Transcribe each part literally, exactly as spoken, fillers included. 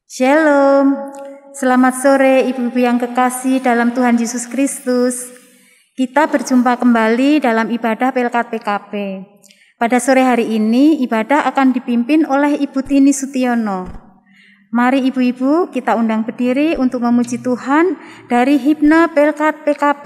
Shalom, selamat sore ibu-ibu yang kekasih dalam Tuhan Yesus Kristus. Kita berjumpa kembali dalam ibadah Pelkat P K P. Pada sore hari ini ibadah akan dipimpin oleh Ibu Tini Sutiono. Mari ibu-ibu kita undang berdiri untuk memuji Tuhan dari himne Pelkat P K P.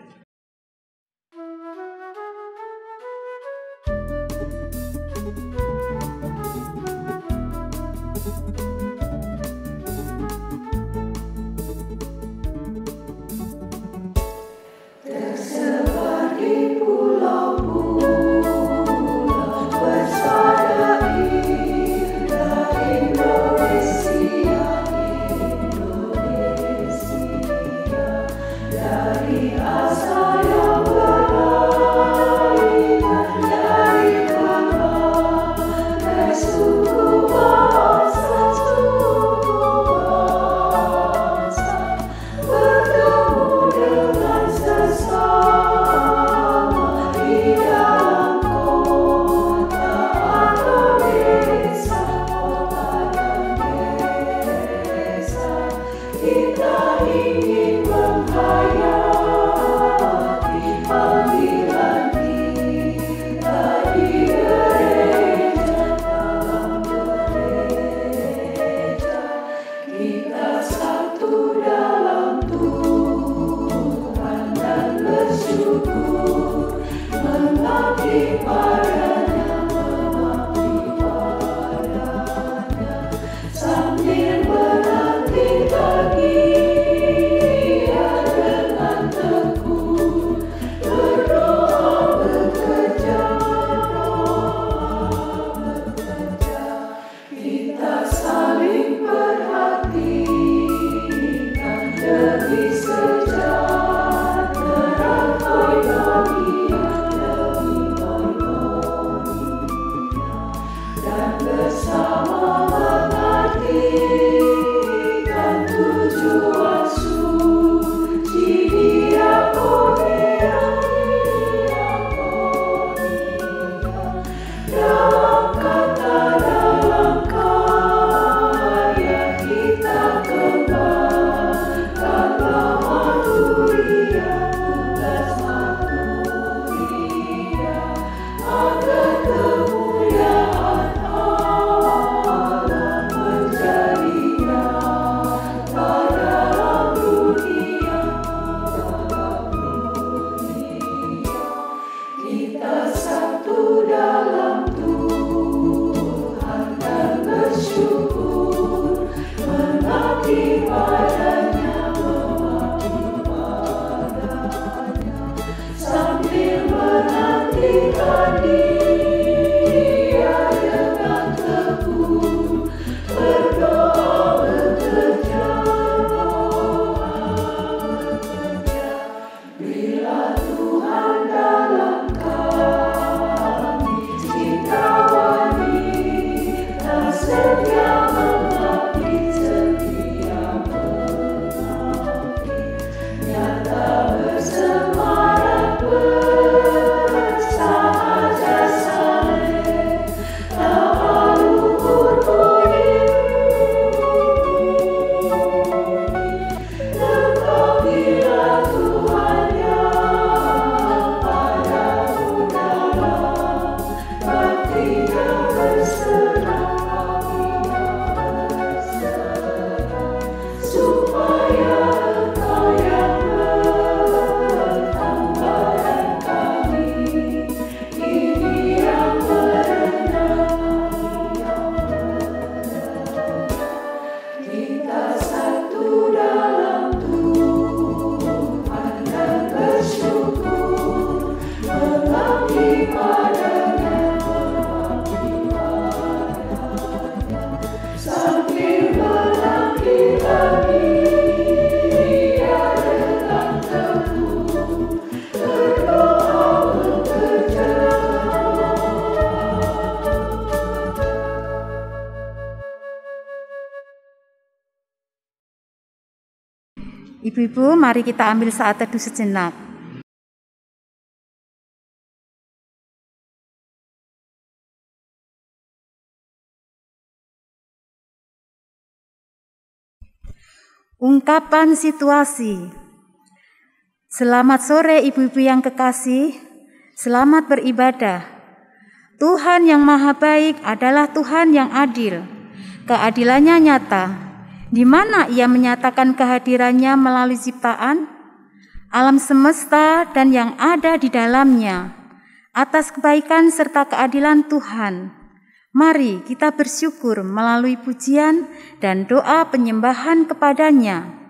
Ibu-ibu, mari kita ambil saat teduh sejenak. Ungkapan situasi. Selamat sore ibu-ibu yang kekasih, selamat beribadah. Tuhan yang Maha Baik adalah Tuhan yang adil. Keadilannya nyata, di mana Ia menyatakan kehadirannya melalui ciptaan, alam semesta dan yang ada di dalamnya, atas kebaikan serta keadilan Tuhan. Mari kita bersyukur melalui pujian dan doa penyembahan kepadanya.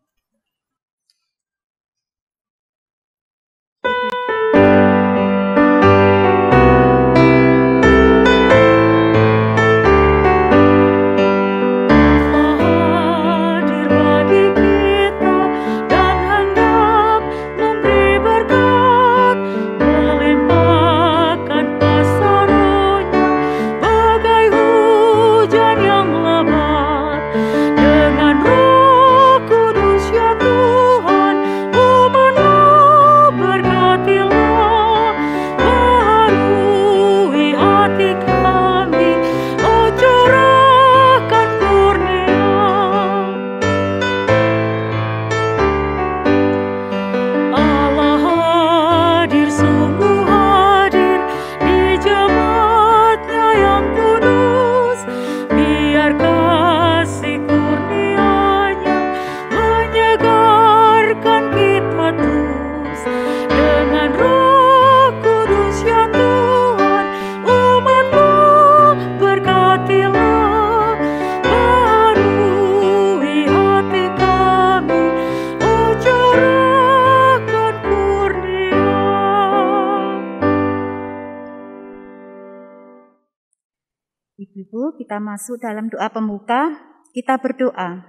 Ibu-ibu, kita masuk dalam doa pembuka, kita berdoa.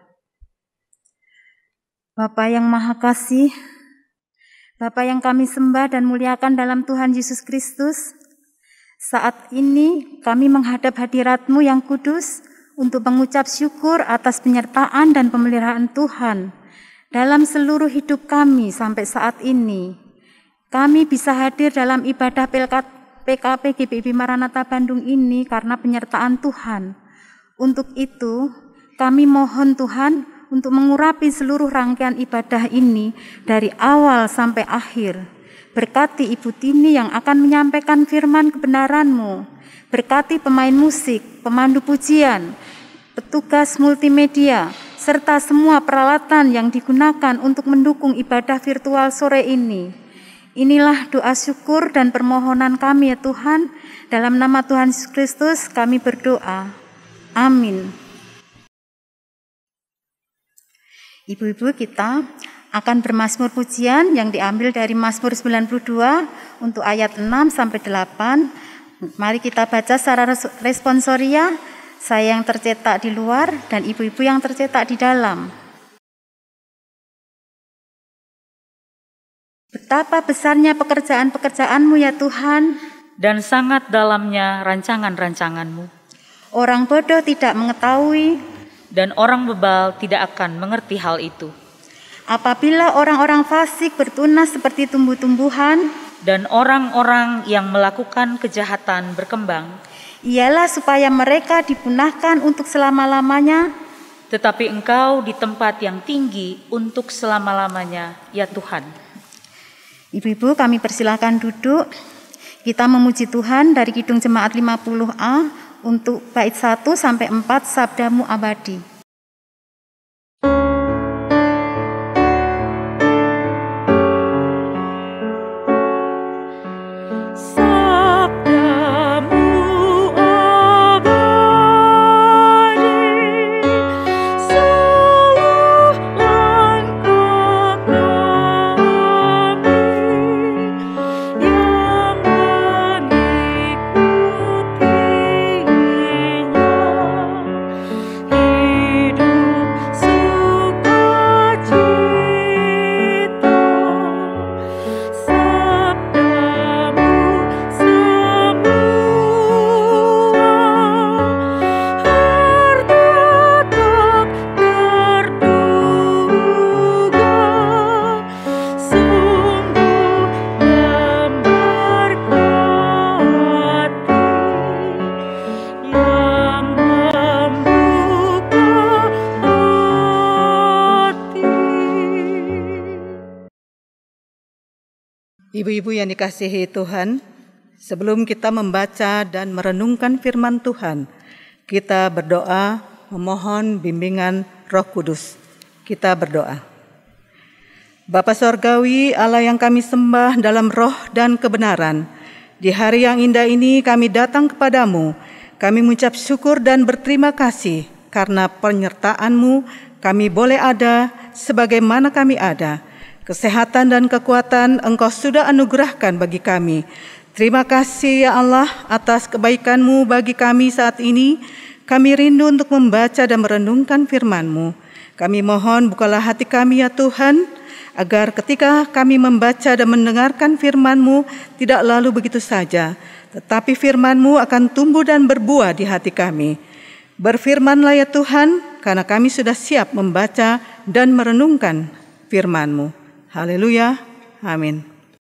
Bapa yang Maha Kasih, Bapa yang kami sembah dan muliakan dalam Tuhan Yesus Kristus, saat ini kami menghadap hadirat-Mu yang kudus untuk mengucap syukur atas penyertaan dan pemeliharaan Tuhan dalam seluruh hidup kami sampai saat ini. Kami bisa hadir dalam ibadah Pelkat P K P G B I Maranatha Bandung ini karena penyertaan Tuhan. Untuk itu, kami mohon Tuhan untuk mengurapi seluruh rangkaian ibadah ini dari awal sampai akhir. Berkati Ibu Tini yang akan menyampaikan firman kebenaran-Mu. Berkati pemain musik, pemandu pujian, petugas multimedia, serta semua peralatan yang digunakan untuk mendukung ibadah virtual sore ini. Inilah doa syukur dan permohonan kami ya Tuhan, dalam nama Tuhan Yesus Kristus kami berdoa. Amin. Ibu-ibu, kita akan bermazmur pujian yang diambil dari Mazmur sembilan puluh dua untuk ayat enam sampai delapan. Mari kita baca secara responsoria, saya yang tercetak di luar dan ibu-ibu yang tercetak di dalam. Betapa besarnya pekerjaan-pekerjaan-Mu ya Tuhan, dan sangat dalamnya rancangan-rancangan-Mu. Orang bodoh tidak mengetahui, dan orang bebal tidak akan mengerti hal itu. Apabila orang-orang fasik bertunas seperti tumbuh-tumbuhan, dan orang-orang yang melakukan kejahatan berkembang, ialah supaya mereka dipunahkan untuk selama-lamanya. Tetapi Engkau di tempat yang tinggi untuk selama-lamanya, ya Tuhan. Ibu-ibu, kami persilakan duduk. Kita memuji Tuhan dari Kidung Jemaat lima puluh A untuk bait satu sampai empat Sabda-Mu Abadi. He Ibu-ibu yang dikasihi Tuhan, sebelum kita membaca dan merenungkan firman Tuhan, kita berdoa memohon bimbingan Roh Kudus. Kita berdoa. Bapa Sorgawi, Allah yang kami sembah dalam roh dan kebenaran, di hari yang indah ini kami datang kepadamu. Kami mengucap syukur dan berterima kasih karena penyertaan-Mu kami boleh ada sebagaimana kami ada. Kesehatan dan kekuatan Engkau sudah anugerahkan bagi kami. Terima kasih ya Allah atas kebaikan-Mu bagi kami saat ini. Kami rindu untuk membaca dan merenungkan firman-Mu. Kami mohon bukalah hati kami ya Tuhan, agar ketika kami membaca dan mendengarkan firman-Mu tidak lalu begitu saja, tetapi firman-Mu akan tumbuh dan berbuah di hati kami. Berfirmanlah ya Tuhan, karena kami sudah siap membaca dan merenungkan firman-Mu. Haleluya, amin.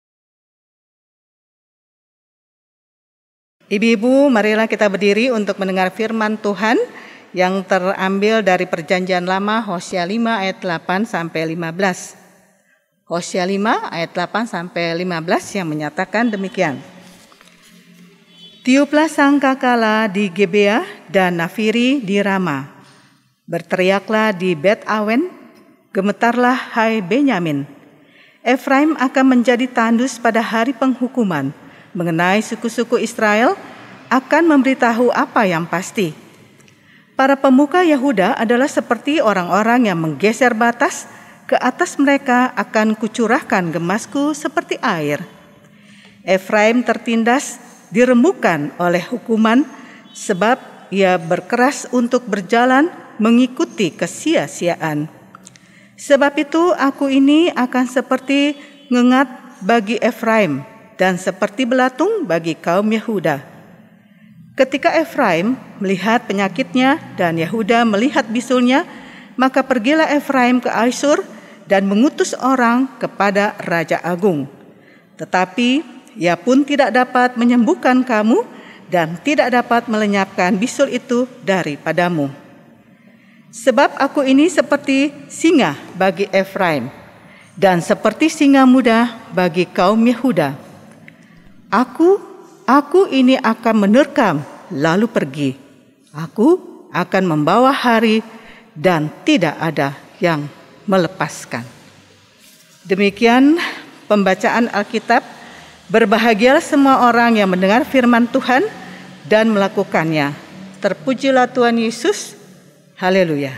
Ibu-ibu, marilah kita berdiri untuk mendengar firman Tuhan yang terambil dari Perjanjian Lama Hosea lima ayat delapan sampai lima belas. Hosea lima ayat delapan sampai lima belas yang menyatakan demikian. Tiuplah sangkakala di Gebea dan nafiri di Rama. Berteriaklah di Bet Awen, gemetarlah hai Benyamin. Efraim akan menjadi tandus pada hari penghukuman. Mengenai suku-suku Israel akan memberitahu apa yang pasti. Para pemuka Yehuda adalah seperti orang-orang yang menggeser batas, ke atas mereka akan kucurahkan gemasku seperti air. Efraim tertindas, dirembukan oleh hukuman, sebab ia berkeras untuk berjalan mengikuti kesia-siaan. Sebab itu aku ini akan seperti ngengat bagi Efraim dan seperti belatung bagi kaum Yehuda. Ketika Efraim melihat penyakitnya dan Yehuda melihat bisulnya, maka pergilah Efraim ke Asyur dan mengutus orang kepada Raja Agung. Tetapi ia pun tidak dapat menyembuhkan kamu dan tidak dapat melenyapkan bisul itu daripadamu. Sebab aku ini seperti singa bagi Efraim dan seperti singa muda bagi kaum Yehuda. Aku, aku ini akan menerkam lalu pergi. Aku akan membawa hari dan tidak ada yang melepaskan. Demikian pembacaan Alkitab. Berbahagialah semua orang yang mendengar firman Tuhan dan melakukannya. Terpujilah Tuhan Yesus. Haleluya.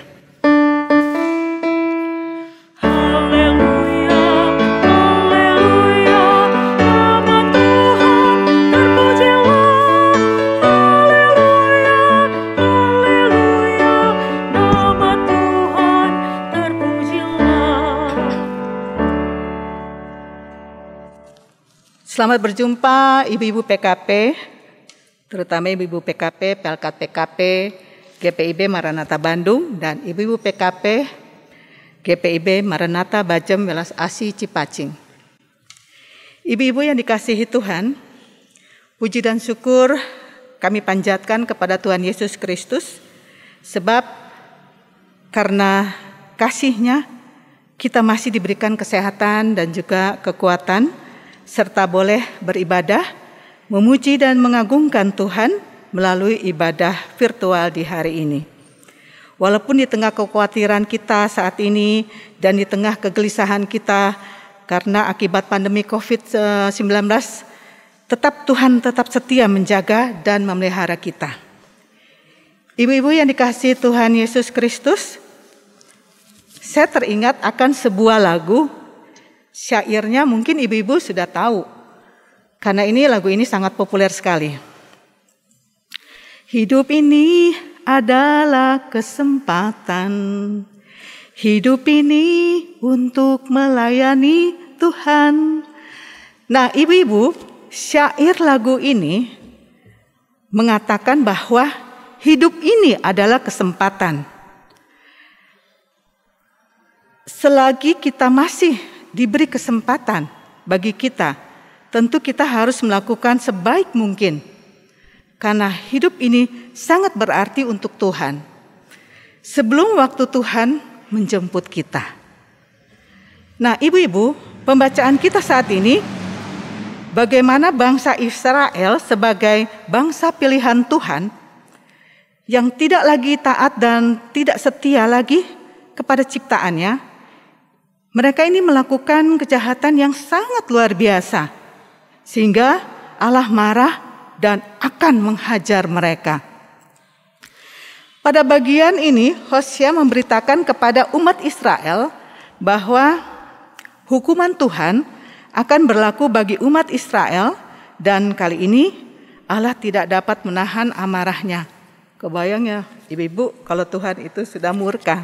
Selamat berjumpa ibu-ibu P K P, terutama ibu-ibu P K P, Pelkat P K P, G P I B Maranatha Bandung, dan ibu-ibu P K P, G P I B Maranatha Bajem Welas Asi Cipacing. Ibu-ibu yang dikasihi Tuhan, puji dan syukur kami panjatkan kepada Tuhan Yesus Kristus, sebab karena kasih-Nya kita masih diberikan kesehatan dan juga kekuatan, serta boleh beribadah, memuji dan mengagungkan Tuhan melalui ibadah virtual di hari ini. Walaupun di tengah kekhawatiran kita saat ini dan di tengah kegelisahan kita karena akibat pandemi covid sembilan belas, tetap Tuhan tetap setia menjaga dan memelihara kita. Ibu-ibu yang dikasihi Tuhan Yesus Kristus, saya teringat akan sebuah lagu. Syairnya mungkin ibu-ibu sudah tahu, karena ini lagu ini sangat populer sekali. Hidup ini adalah kesempatan, hidup ini untuk melayani Tuhan. Nah ibu-ibu, syair lagu ini mengatakan bahwa hidup ini adalah kesempatan. Selagi kita masih diberi kesempatan bagi kita, tentu kita harus melakukan sebaik mungkin, karena hidup ini sangat berarti untuk Tuhan. Sebelum waktu Tuhan menjemput kita. Nah, ibu-ibu, pembacaan kita saat ini bagaimana bangsa Israel sebagai bangsa pilihan Tuhan yang tidak lagi taat dan tidak setia lagi kepada ciptaannya, mereka ini melakukan kejahatan yang sangat luar biasa, sehingga Allah marah dan akan menghajar mereka. Pada bagian ini, Hosea memberitakan kepada umat Israel bahwa hukuman Tuhan akan berlaku bagi umat Israel, dan kali ini Allah tidak dapat menahan amarahnya. Kebayang ya ibu-ibu kalau Tuhan itu sudah murka.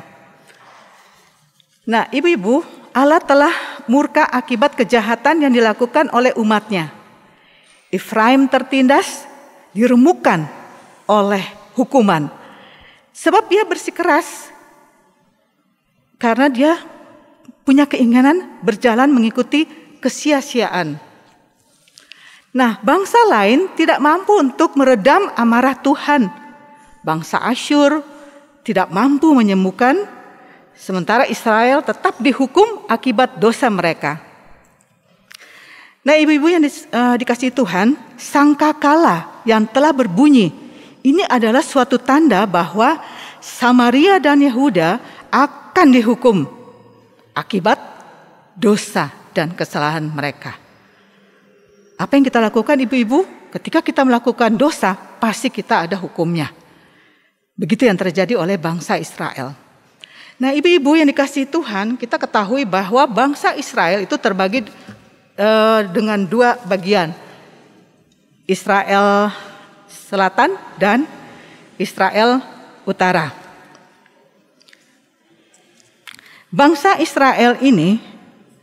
Nah ibu-ibu, Allah telah murka akibat kejahatan yang dilakukan oleh umatnya. Efraim tertindas, diremukkan oleh hukuman. Sebab dia bersikeras karena dia punya keinginan berjalan mengikuti kesia-siaan. Nah, bangsa lain tidak mampu untuk meredam amarah Tuhan. Bangsa Asyur tidak mampu menyembuhkan, sementara Israel tetap dihukum akibat dosa mereka. Nah, ibu-ibu yang di, uh, dikasihi Tuhan, sangkakala yang telah berbunyi, ini adalah suatu tanda bahwa Samaria dan Yehuda akan dihukum akibat dosa dan kesalahan mereka. Apa yang kita lakukan ibu-ibu? Ketika kita melakukan dosa, pasti kita ada hukumnya. Begitu yang terjadi oleh bangsa Israel. Nah ibu-ibu yang dikasihi Tuhan, kita ketahui bahwa bangsa Israel itu terbagi uh, dengan dua bagian. Israel Selatan dan Israel Utara. Bangsa Israel ini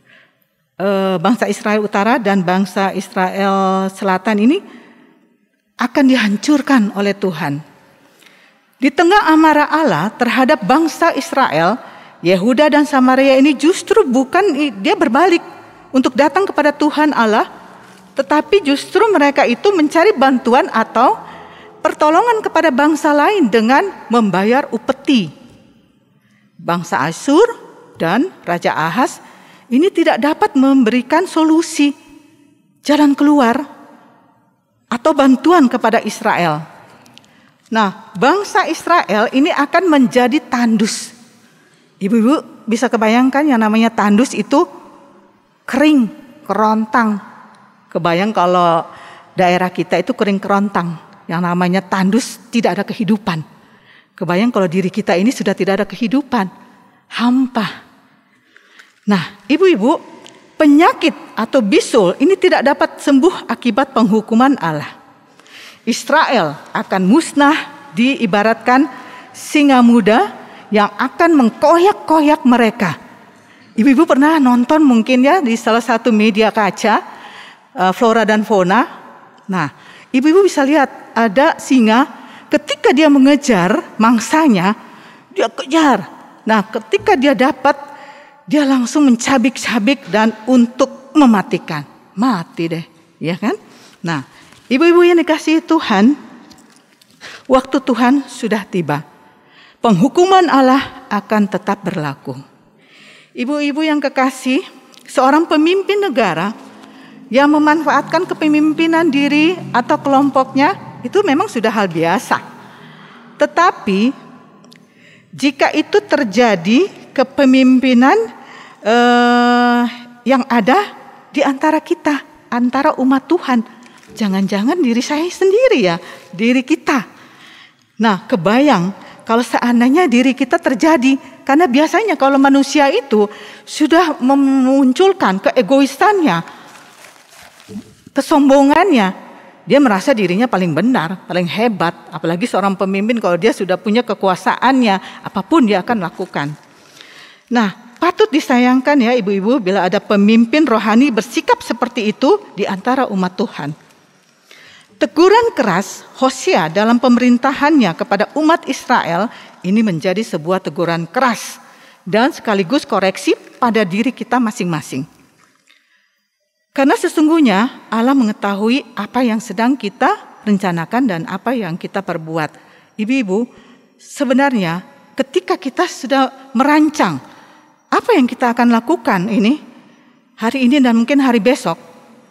bangsa Israel Utara dan bangsa Israel Selatan ini akan dihancurkan oleh Tuhan. Di tengah amarah Allah terhadap bangsa Israel, Yehuda dan Samaria ini justru bukan dia berbalik untuk datang kepada Tuhan Allah, tetapi justru mereka itu mencari bantuan atau pertolongan kepada bangsa lain dengan membayar upeti. Bangsa Asyur dan Raja Ahaz ini tidak dapat memberikan solusi, jalan keluar, atau bantuan kepada Israel. Nah, bangsa Israel ini akan menjadi tandus. Ibu-ibu bisa kebayangkan yang namanya tandus itu kering, kerontang. Kebayang kalau daerah kita itu kering kerontang. Yang namanya tandus tidak ada kehidupan. Kebayang kalau diri kita ini sudah tidak ada kehidupan. Hampa. Nah, ibu-ibu, penyakit atau bisul ini tidak dapat sembuh akibat penghukuman Allah. Israel akan musnah, diibaratkan singa muda yang akan mengkoyak-koyak mereka. Ibu-ibu pernah nonton mungkin ya di salah satu media kaca, Flora dan Fauna. Nah, ibu-ibu bisa lihat ada singa ketika dia mengejar mangsanya, dia kejar. Nah, ketika dia dapat, dia langsung mencabik-cabik dan untuk mematikan. Mati deh, ya kan? Nah, ibu-ibu yang dikasihi Tuhan, waktu Tuhan sudah tiba. Penghukuman Allah akan tetap berlaku. Ibu-ibu yang kekasih, seorang pemimpin negara yang memanfaatkan kepemimpinan diri atau kelompoknya itu memang sudah hal biasa. Tetapi jika itu terjadi kepemimpinan eh, yang ada di antara kita, antara umat Tuhan. Jangan-jangan diri saya sendiri ya, diri kita. Nah, kebayang kalau seandainya diri kita terjadi. Karena biasanya kalau manusia itu sudah memunculkan keegoisannya, kesombongannya, dia merasa dirinya paling benar, paling hebat. Apalagi seorang pemimpin kalau dia sudah punya kekuasaannya, apapun dia akan lakukan. Nah, patut disayangkan ya ibu-ibu bila ada pemimpin rohani bersikap seperti itu di antara umat Tuhan. Teguran keras Hosea dalam pemerintahannya kepada umat Israel ini menjadi sebuah teguran keras dan sekaligus koreksi pada diri kita masing-masing. Karena sesungguhnya Allah mengetahui apa yang sedang kita rencanakan dan apa yang kita perbuat. Ibu-ibu, sebenarnya ketika kita sudah merancang apa yang kita akan lakukan ini, hari ini dan mungkin hari besok,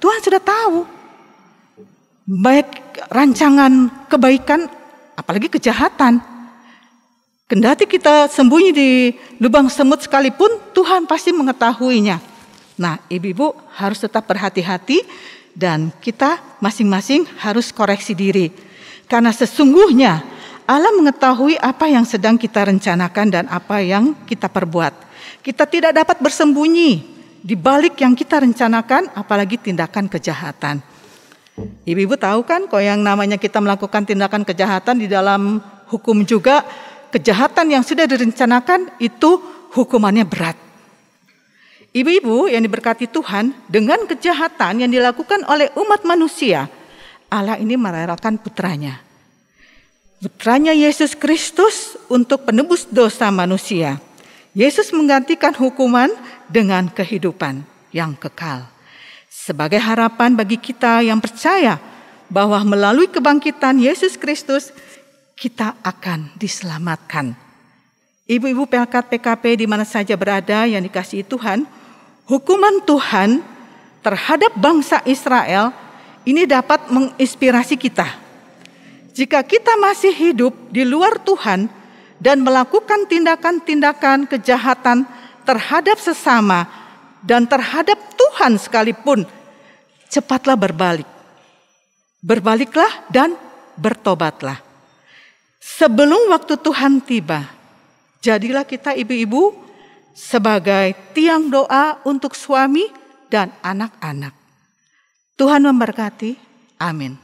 Tuhan sudah tahu. Baik rancangan kebaikan, apalagi kejahatan. Kendati kita sembunyi di lubang semut sekalipun, Tuhan pasti mengetahuinya. Nah, ibu-ibu harus tetap berhati-hati dan kita masing-masing harus koreksi diri. Karena sesungguhnya Allah mengetahui apa yang sedang kita rencanakan dan apa yang kita perbuat. Kita tidak dapat bersembunyi di balik yang kita rencanakan, apalagi tindakan kejahatan. Ibu-ibu tahu kan, kalau yang namanya kita melakukan tindakan kejahatan di dalam hukum juga, kejahatan yang sudah direncanakan itu hukumannya berat. Ibu-ibu yang diberkati Tuhan, dengan kejahatan yang dilakukan oleh umat manusia, Allah ini merelakan putranya. Putranya Yesus Kristus untuk penebus dosa manusia. Yesus menggantikan hukuman dengan kehidupan yang kekal. Sebagai harapan bagi kita yang percaya bahwa melalui kebangkitan Yesus Kristus, kita akan diselamatkan. Ibu-ibu Pelkat P K P di mana saja berada yang dikasihi Tuhan, hukuman Tuhan terhadap bangsa Israel ini dapat menginspirasi kita. Jika kita masih hidup di luar Tuhan dan melakukan tindakan-tindakan kejahatan terhadap sesama dan terhadap Tuhan sekalipun, cepatlah berbalik. Berbaliklah dan bertobatlah. Sebelum waktu Tuhan tiba, jadilah kita ibu-ibu sebagai tiang doa untuk suami dan anak-anak. Tuhan memberkati. Amin.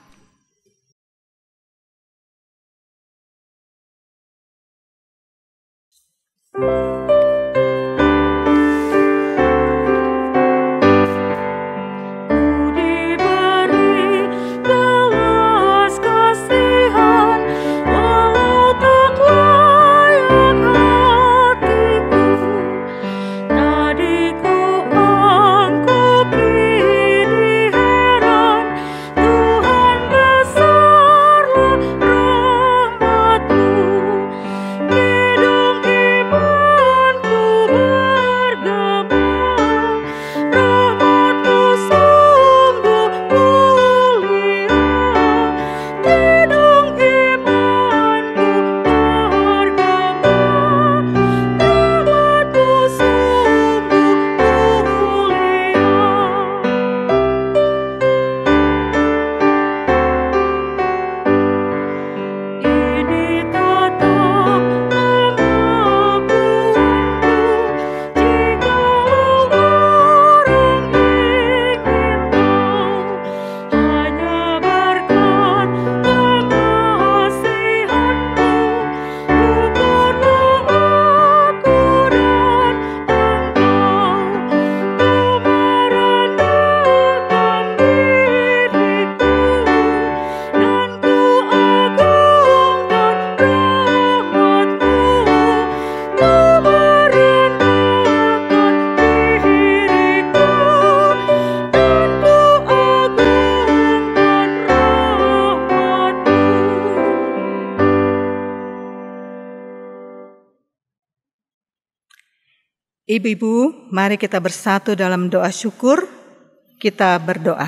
Ibu-ibu, mari kita bersatu dalam doa syukur. Kita berdoa.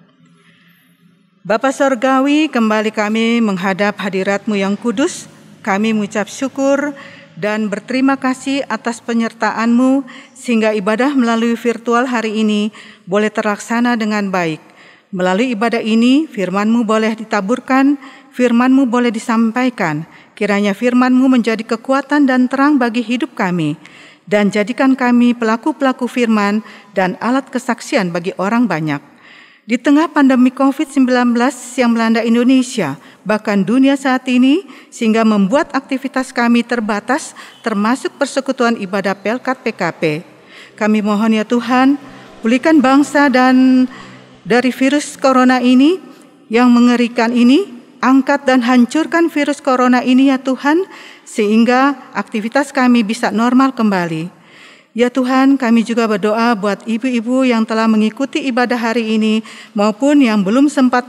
Bapa Sorgawi, kembali kami menghadap hadirat-Mu yang kudus. Kami mengucap syukur dan berterima kasih atas penyertaan-Mu sehingga ibadah melalui virtual hari ini boleh terlaksana dengan baik. Melalui ibadah ini, firman-Mu boleh ditaburkan, firman-Mu boleh disampaikan. Kiranya firman-Mu menjadi kekuatan dan terang bagi hidup kami. Dan jadikan kami pelaku-pelaku firman dan alat kesaksian bagi orang banyak. Di tengah pandemi covid sembilan belas yang melanda Indonesia, bahkan dunia saat ini, sehingga membuat aktivitas kami terbatas, termasuk persekutuan ibadah Pelkat P K P. Kami mohon ya Tuhan, pulihkan bangsa dan dari virus corona ini yang mengerikan ini, angkat dan hancurkan virus corona ini ya Tuhan, sehingga aktivitas kami bisa normal kembali. Ya Tuhan, kami juga berdoa buat ibu-ibu yang telah mengikuti ibadah hari ini maupun yang belum sempat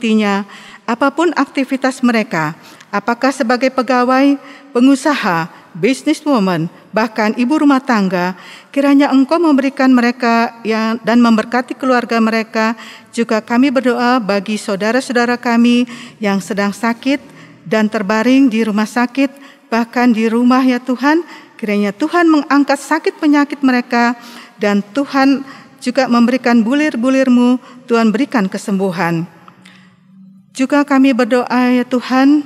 mengikutinya, apapun aktivitas mereka, apakah sebagai pegawai, pengusaha, businesswoman, bahkan ibu rumah tangga, kiranya Engkau memberikan mereka yang dan memberkati keluarga mereka. Juga kami berdoa bagi saudara-saudara kami yang sedang sakit dan terbaring di rumah sakit, bahkan di rumah ya Tuhan, kiranya Tuhan mengangkat sakit penyakit mereka, dan Tuhan juga memberikan bulir-bulir-Mu, Tuhan berikan kesembuhan. Juga kami berdoa ya Tuhan,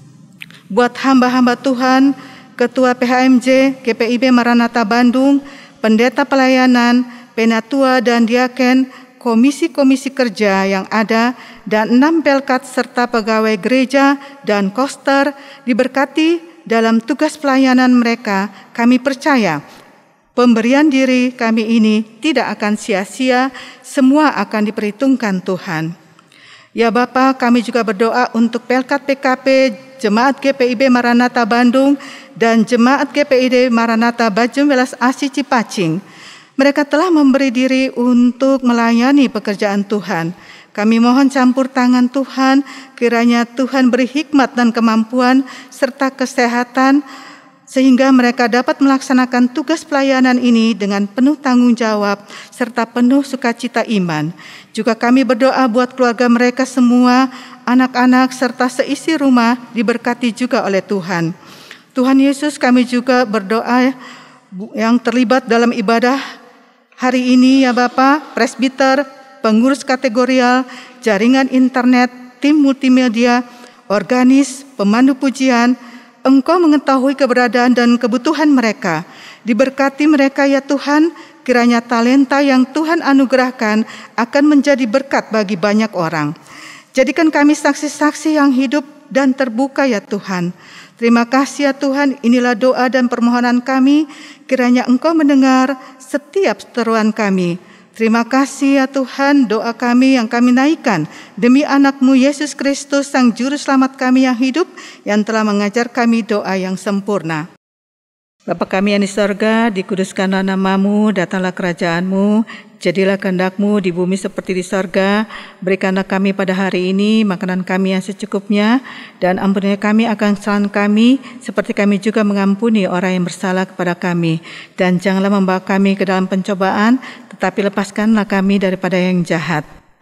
buat hamba-hamba Tuhan, Ketua P H M J G P I B Maranatha Bandung, pendeta pelayanan, penatua dan diaken, komisi-komisi kerja yang ada, dan enam pelkat serta pegawai gereja dan koster diberkati dalam tugas pelayanan mereka. Kami percaya pemberian diri kami ini tidak akan sia-sia, semua akan diperhitungkan Tuhan. Ya Bapa, kami juga berdoa untuk pelkat P K P, Jemaat G P I B Maranatha Bandung, dan Jemaat G P I B Maranatha Bajum Welas Asih Cipacing. Mereka telah memberi diri untuk melayani pekerjaan Tuhan. Kami mohon campur tangan Tuhan, kiranya Tuhan beri hikmat dan kemampuan serta kesehatan, sehingga mereka dapat melaksanakan tugas pelayanan ini dengan penuh tanggung jawab serta penuh sukacita iman. Juga kami berdoa buat keluarga mereka semua, anak-anak serta seisi rumah diberkati juga oleh Tuhan. Tuhan Yesus, kami juga berdoa yang terlibat dalam ibadah hari ini ya Bapa, presbiter, pengurus kategorial, jaringan internet, tim multimedia, organis, pemandu pujian. Engkau mengetahui keberadaan dan kebutuhan mereka. Diberkati mereka ya Tuhan, kiranya talenta yang Tuhan anugerahkan akan menjadi berkat bagi banyak orang. Jadikan kami saksi-saksi yang hidup dan terbuka ya Tuhan. Terima kasih ya Tuhan, inilah doa dan permohonan kami, kiranya Engkau mendengar setiap seruan kami. Terima kasih ya Tuhan, doa kami yang kami naikkan demi anak-Mu Yesus Kristus, Sang Juru Selamat kami yang hidup, yang telah mengajar kami doa yang sempurna. Bapa kami yang di sorga, dikuduskanlah nama-Mu, datanglah kerajaan-Mu, jadilah kehendak-Mu di bumi seperti di sorga. Berikanlah kami pada hari ini makanan kami yang secukupnya, dan ampunilah kami akan kesalahan kami, seperti kami juga mengampuni orang yang bersalah kepada kami. Dan janganlah membawa kami ke dalam pencobaan, tetapi lepaskanlah kami daripada yang jahat.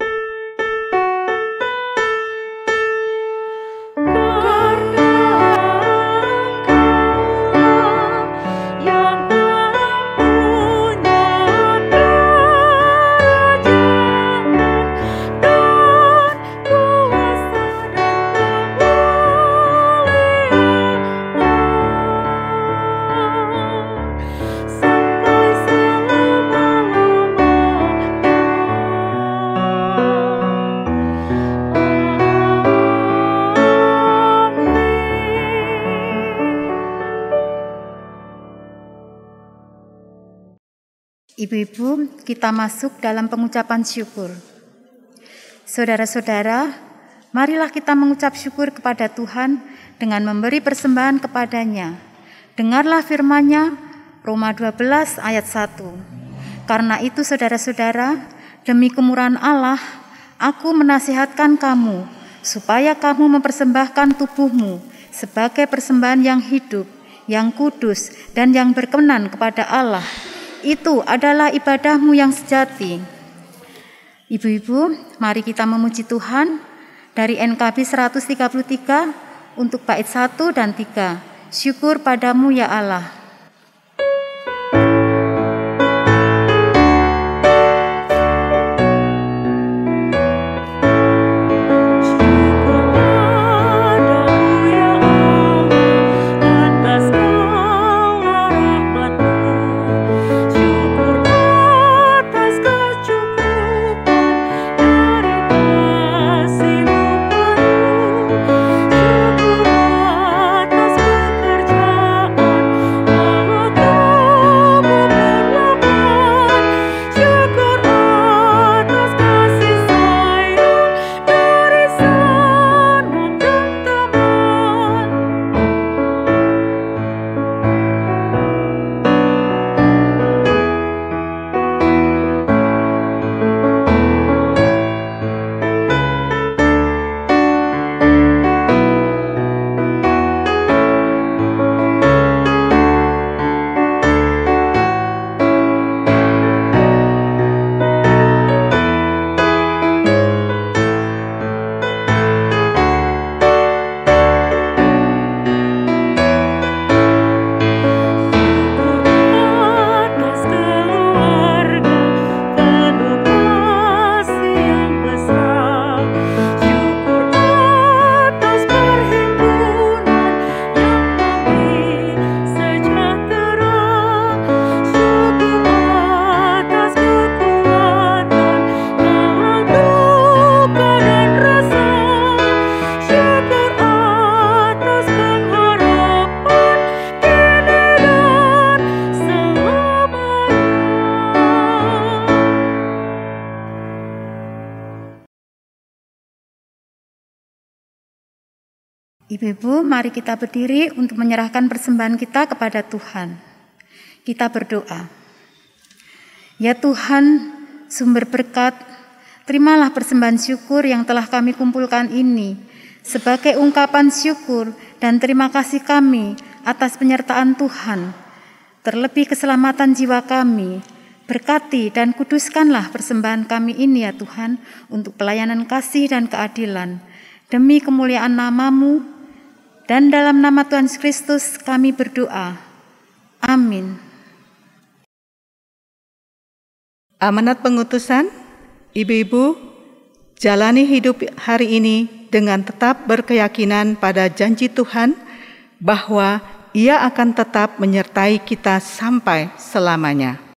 Ibu-ibu, kita masuk dalam pengucapan syukur. Saudara-saudara, marilah kita mengucap syukur kepada Tuhan dengan memberi persembahan kepadanya. Dengarlah firman-Nya, Roma dua belas ayat satu. Karena itu saudara-saudara, demi kemurahan Allah, aku menasihatkan kamu, supaya kamu mempersembahkan tubuhmu sebagai persembahan yang hidup, yang kudus, dan yang berkenan kepada Allah. Itu adalah ibadahmu yang sejati. Ibu-ibu, mari kita memuji Tuhan dari N K B seratus tiga puluh tiga untuk bait satu dan tiga. Syukur padamu ya Allah. Syukur atas pekerjaan Ibu-ibu, mari kita berdiri untuk menyerahkan persembahan kita kepada Tuhan. Kita berdoa. Ya Tuhan, sumber berkat, terimalah persembahan syukur yang telah kami kumpulkan ini sebagai ungkapan syukur dan terima kasih kami atas penyertaan Tuhan, terlebih keselamatan jiwa kami. Berkati dan kuduskanlah persembahan kami ini ya Tuhan, untuk pelayanan kasih dan keadilan, demi kemuliaan nama-Mu, dan dalam nama Tuhan Yesus Kristus kami berdoa. Amin. Amanat pengutusan, ibu-ibu, jalani hidup hari ini dengan tetap berkeyakinan pada janji Tuhan bahwa Ia akan tetap menyertai kita sampai selamanya.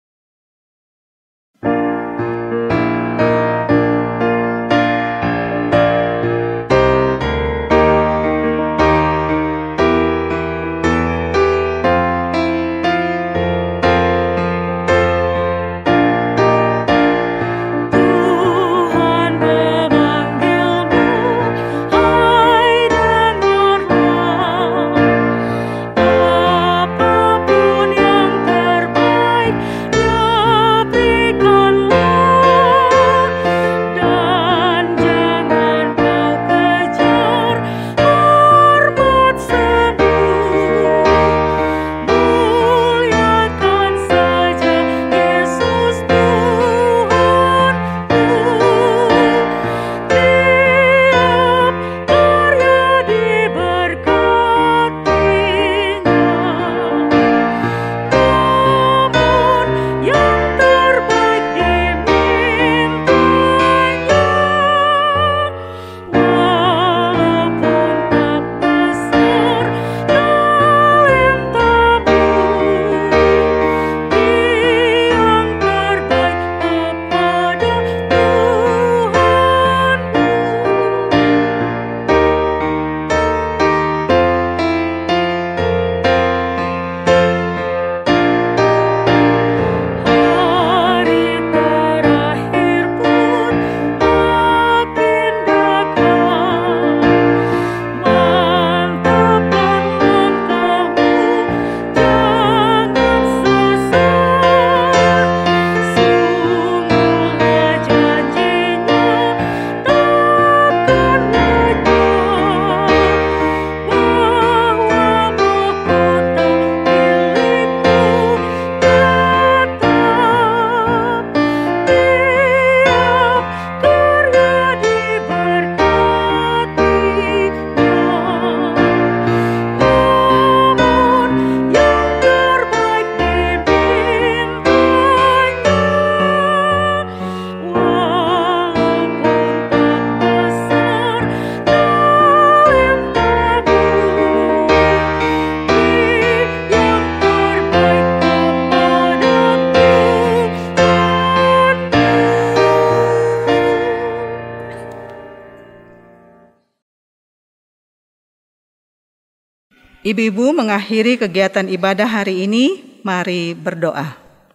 Ibu-ibu mengakhiri kegiatan ibadah hari ini, mari berdoa.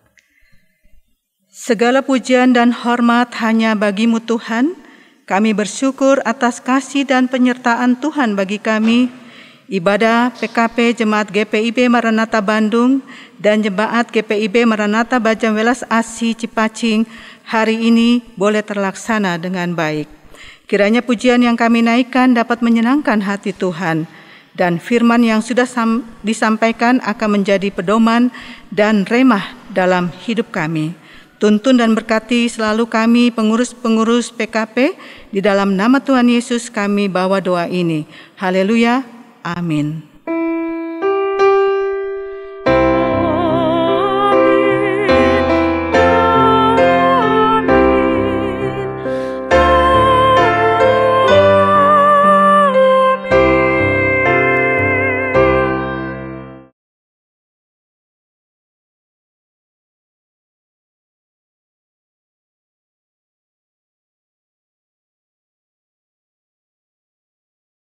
Segala pujian dan hormat hanya bagi-Mu Tuhan. Kami bersyukur atas kasih dan penyertaan Tuhan bagi kami. Ibadah P K P Jemaat G P I B Maranatha Bandung dan Jemaat G P I B Maranatha Bajang Welas Asih Cipacing hari ini boleh terlaksana dengan baik. Kiranya pujian yang kami naikkan dapat menyenangkan hati Tuhan, dan firman yang sudah disampaikan akan menjadi pedoman dan remah dalam hidup kami. Tuntun dan berkati selalu kami pengurus-pengurus P K P, di dalam nama Tuhan Yesus kami bawa doa ini. Haleluya, amin.